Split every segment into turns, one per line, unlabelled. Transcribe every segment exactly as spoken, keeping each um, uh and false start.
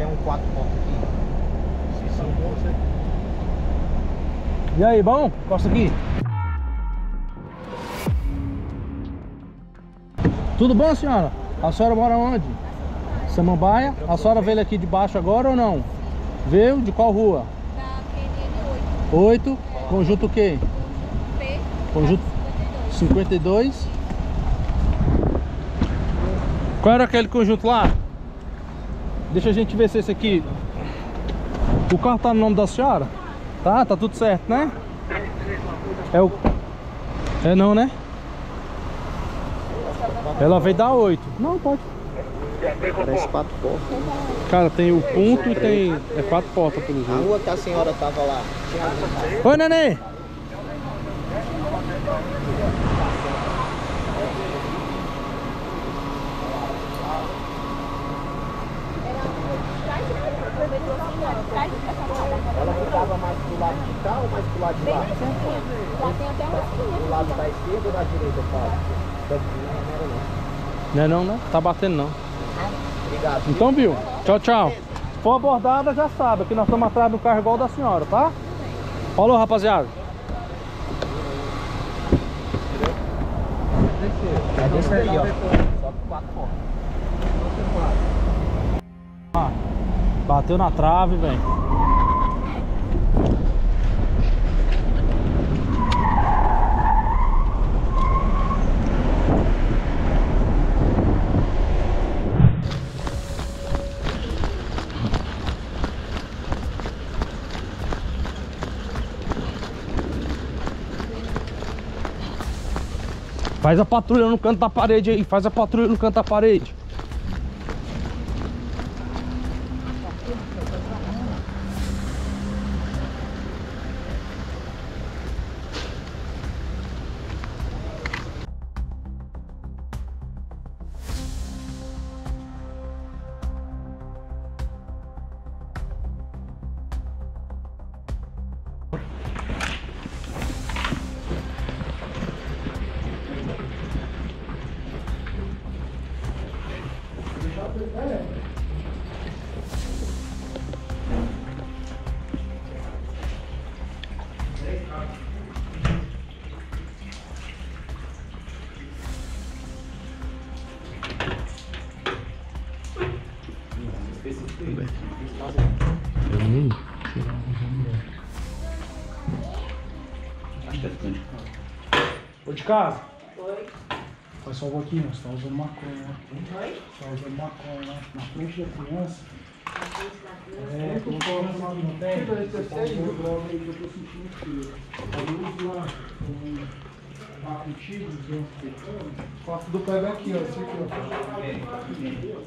é um quatro portas aqui. Se são bons, você...
E aí, bom? Costa aqui. Tudo bom, senhora? A senhora mora onde? Samambaia? A senhora veio aqui de baixo agora ou não? Veio? De qual rua?
Da P N N oito.
oito. Conjunto o quê?
P.
Conjunto cinquenta e dois. Qual era aquele conjunto lá? Deixa a gente ver se esse aqui... O carro tá no nome da senhora? Tá, tá tudo certo, né? É o... É não, né? Ela veio dar oito. Não, pode.
Parece quatro portas.
Cara, tem o ponto e tem... É quatro portas, pelo
A
jeito.
rua que a senhora tava lá. Tinha alguém lá.
Oi, neném!
Ela ficava mais pro lado de cá ou mais pro lado de lá?
Já tem até uma esquina.
Do lado da esquerda ou da direita, Paulo?
Não é não, né? Tá batendo não.
Obrigado.
Então, viu? Tchau, tchau. Se for abordada, já sabe. Aqui nós estamos atrás do carro igual da senhora, tá? Falou, rapaziada.
É desse aí, ó. Só com quatro portas.
Ah, bateu na trave, velho. Faz a patrulha no canto da parede aí, faz a patrulha no canto da parede. Ô de casa?
Oi.
Faz só um pouquinho, você tá usando maconha, né?
Oi?
Você tá usando maconha, né? Na frente da criança. É, colocou na mão no pé. Você tá usando droga aí que eu tô sentindo cheiro. Eu uso lá com lá contigo, usando faço do pé daqui, ó. Esse aqui, ó.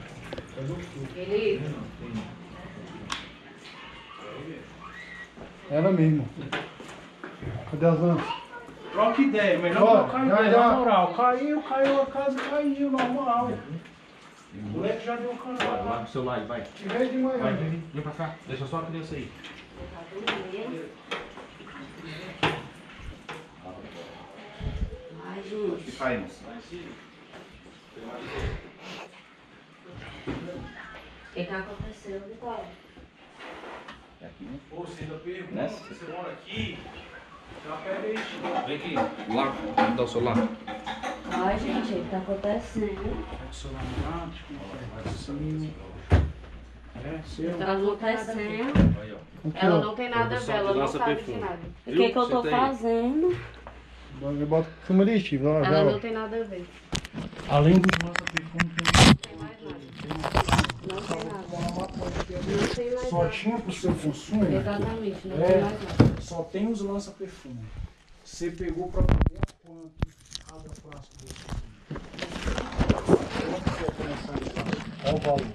Ele.
Ela mesmo. Cadê as lanças?
Troca ideia, melhor
Ó,
trocar
já,
ideia,
já.
na moral. Caiu, caiu, a casa caiu, normal. O moleque já deu o
Vai
canal.
lá pro seu lado, vai.
Em vez de manhã.
Vai, vem, vem pra cá. Deixa só a criança aí.
Ai, gente.
E cai, moça.
O que que aconteceu, Vitória?
É aqui, né?
Pô, você ainda pergunta,
Nessa?
você mora aqui? Já pega aí,
Vem aqui. Lá, vamos dar o celular.
Ai, gente, o que tá acontecendo?
Pega o celular lá, vai assim. É, seu.
O que tá acontecendo?
Aí, ó.
Aqui,
Ela
ó.
não tem nada a ver,
Produção
ela
de
não
lança
sabe
perfume.
de nada. O
Viu?
que que eu tô
Senta aí.
fazendo?
Bota- Bota filma ali, Steve. Lá,
Ela
já,
não
ó.
tem nada a ver.
Além dos lança-perfume,
Não tem mais nada. Não tem nada. Não tem mais
só
nada.
tinha pro seu consumo.
Exatamente, não
É.
tem mais nada.
Só tem os lança-perfume. Você pegou pra beber a quanto cada frasco desse? Quanto que é começar a frasco? Olha o valor.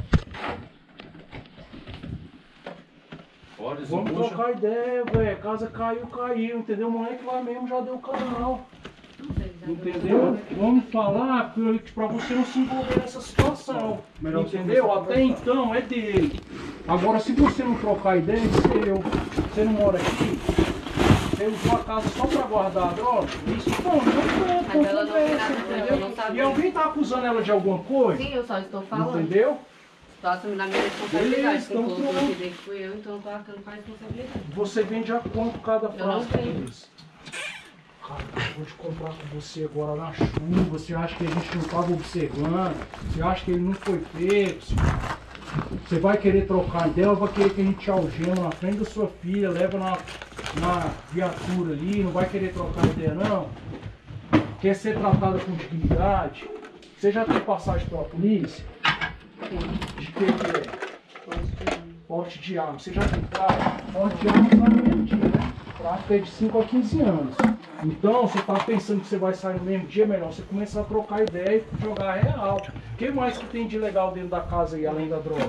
Fora,
Vamos
puxa.
trocar ideia, velho. Casa caiu, caiu, entendeu? O moleque lá mesmo já deu o canal. Entendeu? Vamos falar pra pra você não se envolver nessa situação.
Melhor você
Entendeu?
começar a
Até então é dele. Agora, se você não trocar ideia, é seu. Você não mora aqui, você usou a casa só pra guardar a droga, isso não, não é.
Mas ela não tem nada a ver, ela não tá
E
vendo.
alguém tá acusando ela de alguma coisa?
Sim, eu só estou falando.
Entendeu?
Tô assumindo a minha responsabilidade.
Beleza,
Quem
então
colocou
pronto.
aqui que fui eu, então eu tô arcando com a responsabilidade.
Você vende a quanto cada
Eu não
frasco
vendo.
desse? Cara, eu vou te comprar com você agora na chuva. Você acha que a gente não estava observando? Você acha que ele não foi pego? Você vai querer trocar ideia ou vai querer que a gente te algema na frente da sua filha, leva na, na viatura ali, não vai querer trocar ideia não? Quer ser tratada com dignidade? Você já tem passagem pela polícia? De que que é? Porte de arma. Você já tem prática? Porte de arma sai no mesmo dia, né? Prática é de cinco a quinze anos. Então, você está pensando que você vai sair no mesmo dia, melhor você começar a trocar ideia e jogar real. O que mais que tem de legal dentro da casa aí, além da droga?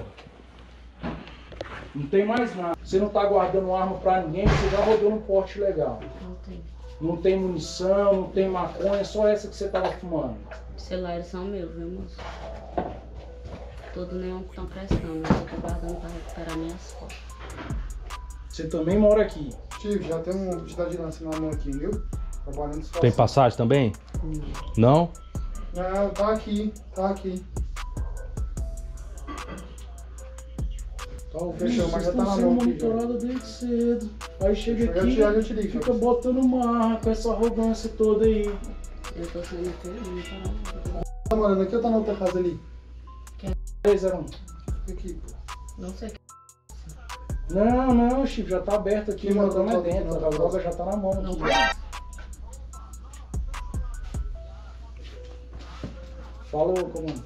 Não tem mais nada. Você não está guardando arma para ninguém, você já rodou no porte legal.
Não tem.
Não tem munição, não tem maconha, só essa que você estava fumando.
Os celulares são meus, viu, moço? Todo nenhum que estão prestando, eu tô guardando pra recuperar minhas fotos.
Você também mora aqui.
Steve, já tem um de de lança na mão aqui, viu? Trabalhando só.
Tem passagem também? Não?
Não, tá aqui, tá aqui.
Tá,
Fechou, mas já tá na
sendo
mão aqui, já.
monitorada desde cedo. Aí chega
Deixa eu
aqui,
tirar, eu te ligo,
fica
Fabrício.
botando marra com essa arrogância toda aí.
Eu tô saindo tudo,
Tá morando aqui ou tá na outra casa ali?
três zero um.
Aqui, pô.
não sei o que.
Não, não, Chico, já tá aberto aqui,
Quem
o
mandou
mandando é
tua-
dentro,
tua
a droga já tá na mão
Não
aqui.
conheço.
Falou, comando.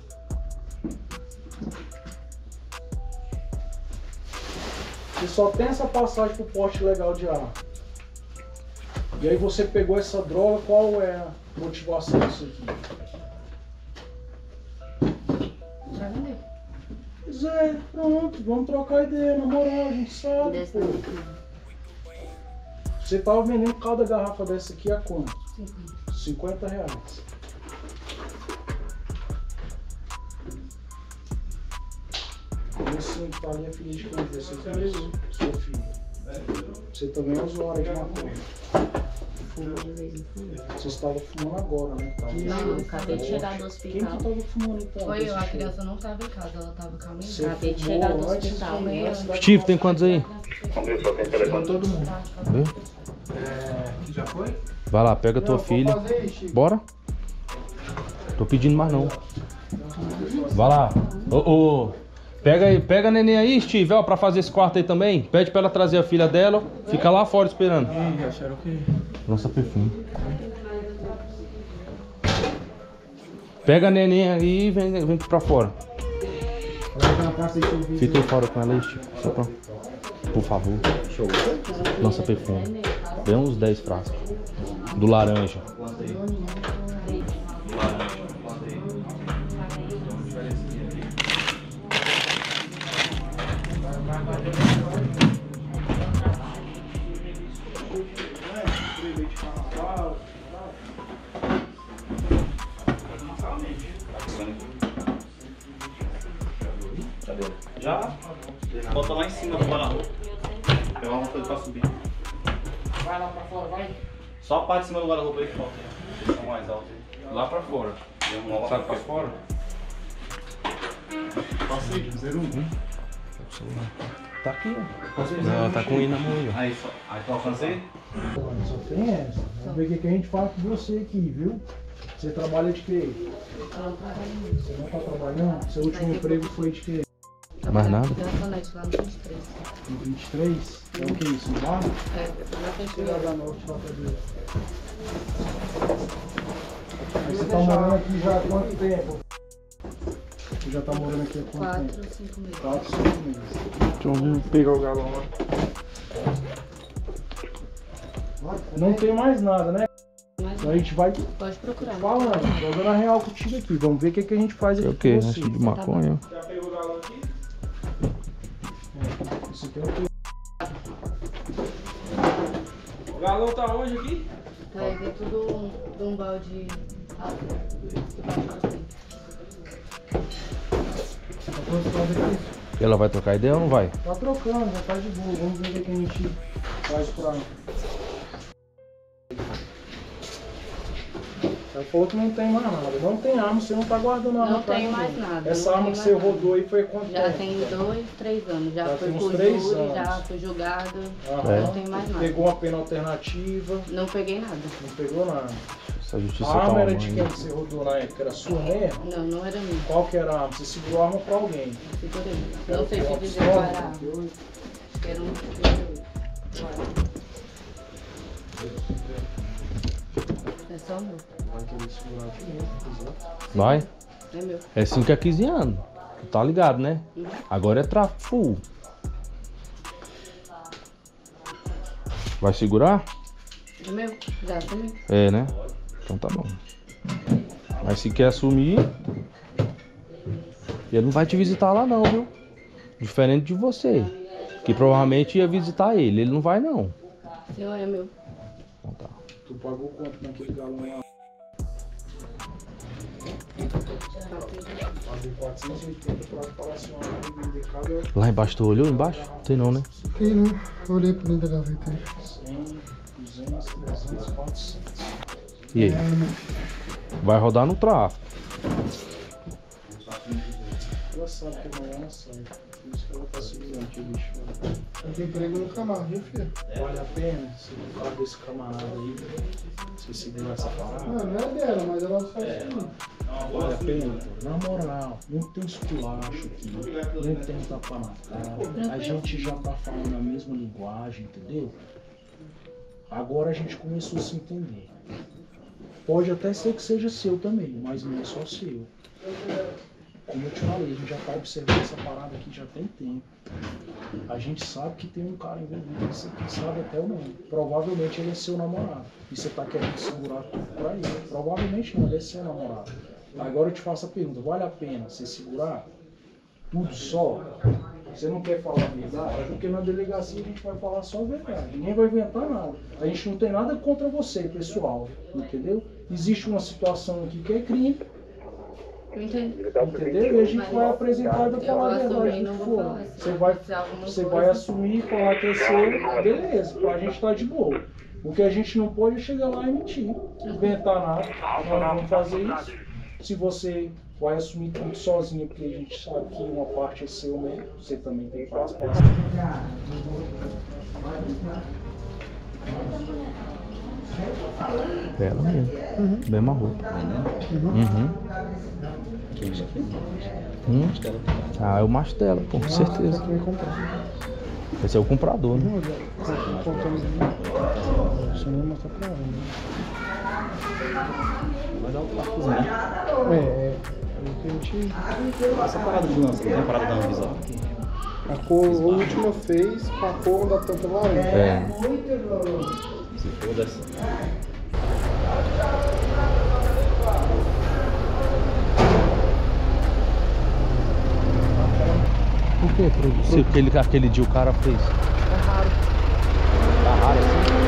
Você só tem essa passagem pro porte legal de arma. E aí você pegou essa droga, qual é a motivação disso aqui?
Pra vender.
Pois é, pronto, vamos trocar ideia, na moral, a gente sabe.
Desse
Pô.
não tem que
Você tava vendendo cada garrafa dessa aqui a quanto?
não.
cinquenta reais. Esse que tá ali é filho de quem? Você conhece? Sua filha. Você também é usuário de maconha.
Fumo de vez em quando.
Você estava fumando agora, né? Tava
Não, eu acabei de chegar do
Quem
hospital.
que tava fumando então?
Foi eu, a
desse
criança não tava em casa, ela tava com a minha.
Você
Acabei de
fumou
chegar do
antes
hospital.
de- antes da-
Steve, tem quantos aí?
Todo mundo.
Vê?
Já foi?
Vai lá, pega a tua
Não,
filha.
vou fazer, Steve.
Bora. Tô pedindo mais não. Vai lá. Ô, ô. Pega aí, pega a neném aí, Steve, ó, pra fazer esse quarto aí também. Pede pra ela trazer a filha dela. Fica lá fora esperando.
Ih, acharam o quê?
Lança perfume. Pega a neném aí e vem, vem pra fora. Fica aí fora com ela aí, Steve. Só pra... Por favor. Show. Lança perfume. Vem uns dez frascos. Do laranja.
Já? Bota lá em cima do guarda-roupa. Pegar uma coisa pra subir.
Vai lá pra fora, vai.
Só a parte de cima do guarda-roupa aí que falta. Eles são mais altos aí.
Lá pra fora.
Sabe pra fora?
Tá aqui, ó. Não, tá com o i na mão aí, ó.
Aí, só, aí tu alcancei?
Só tem essa. Vamos ver o que que a gente faz com você aqui, viu? Você trabalha de quê? Você não tá trabalhando? Seu último emprego foi de quê?
Mais nada?
Garçonete lá no vinte e três.
No vinte e três? É o que isso? Lá?
É, na frente do
Vila da Norte, lá pra ver. Aí você tá morando aqui já há quanto tempo? Você já tá morando aqui há quanto
quatro,
tempo?
cinco meses.
Quatro, cinco meses.
Deixa eu pegar o galão lá.
Não tem mais nada, né?
Mas
Então a gente vai
pode procurar.
falando, jogando a real contigo aqui. Vamos ver o que, que a gente faz aqui
É o quê?
com você.
Acho de maconha.
Isso aqui é o que?
O galão tá onde aqui?
É dentro do, de um balde alto. Debaixo do tempo.
Tá produzindo aqui?
Ela vai trocar ideia ou não vai?
Tá trocando, já tá de boa. Vamos ver o que, que a gente faz pra... Ela falou que não tem mais nada. Não tem arma, você não tá guardando arma.
Não
pra
tenho
ninguém.
mais nada.
Essa
não
arma que
tenho
você
mais nada.
rodou aí foi quanto
Já
tempo?
tem dois, três anos. Já,
Já
foi
tem uns
por
três
júri,
anos.
já fui julgado.
Aham.
Não tem mais nada.
Pegou uma pena alternativa.
Não peguei nada.
Não pegou nada.
Essa justiça
A
tá
arma
uma
era de
mãe.
quem que você rodou na época? Era sua mesmo?
Não, não era minha.
Qual que era a arma? Você segurou a arma pra alguém?
Segurei. Não sei
Era
te
uma
dizer
pistola?
qual era a arma. Era um... É só meu.
Vai querer segurar de novo, exato.
Vai?
É meu.
É cinco a quinze anos. Tu tá ligado, né? Agora é tráfico full. Vai segurar?
É meu. Já assumi.
É, né? Então tá bom. Mas se quer assumir, ele não vai te visitar lá não, viu? Diferente de você, que provavelmente ia visitar ele. Ele não vai não.
Seu é meu.
Então tá.
Tu pagou quanto naquele galão lá? Paguei quatrocentos e oitenta pra falar assim, ó, vender cada
Lá embaixo tu olhou? Embaixo? Tem não, né?
Quem não? Olhei pra dentro da gaveta aí.
cem, duzentos, trezentos, quatrocentos.
E aí? Vai rodar no tráfico.
Ela sabe que amanhã ela sai. Por isso que ela tá segurando aqui, bicho.
Eu tenho emprego no camarada, viu, filho?
Vale a pena você falar desse camarada aí, você segurar essa parada?
Não, não é dela, mas ela faz isso.
Vale a pena, pô. Na moral, não tem esculacho aqui, não tem tapa na cara. A gente já tá falando a mesma linguagem, entendeu? Agora a gente começou a se entender. Pode até ser que seja seu também, mas não é só seu. Como eu te falei, a gente já tá observando essa parada aqui já tem tempo. A gente sabe que tem um cara envolvido nisso aqui, sabe até o nome. Provavelmente ele é seu namorado. E você tá querendo segurar tudo pra ele. Provavelmente não, ele é seu namorado. Agora eu te faço a pergunta, vale a pena você segurar tudo só? Você não quer falar a verdade? Porque na delegacia a gente vai falar só a verdade. Ninguém vai inventar nada. A gente não tem nada contra você, pessoal. Entendeu? Existe uma situação aqui que é crime.
Eu entendi.
Entendeu? E a gente vai apresentar e vai
Eu
falar a
vou assumir,
verdade
não
do que
vou
for.
falar.
Você vai,
Se alguma
você
coisa-
vai assumir e falar que é seu, beleza, pra gente tá de boa. O que a gente não pode é chegar lá e mentir, inventar nada. Nós não vamos fazer isso. Se você vai assumir tudo sozinho, porque a gente sabe que uma parte é seu mesmo, você também tem participação.
Ela mesmo. Mesma roupa. Uhum. Hum? Ah, é o macho dela, pô, com certeza.
Quem comprar.
Esse é o comprador, né?
Você não mostra pra ela, né?
Vai dar o tráficozinho, né?
É, é. Aí que a gente.
Essa parada de lança, não tem a parada da Anvisa.
A cor, a última fez com a cor da tampa laranja.
É.
Se for dessa.
Por quê? Se aquele, aquele dia o cara fez.
É raro.
Tá raro assim?